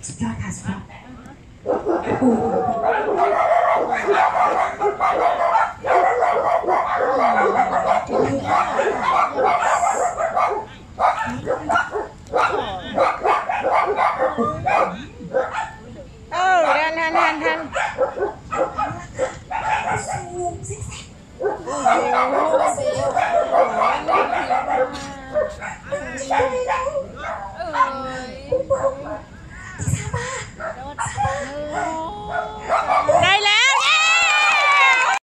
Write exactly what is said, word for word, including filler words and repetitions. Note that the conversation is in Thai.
สุดยอดค่ะสุดยอดเออทันทันทันทันเ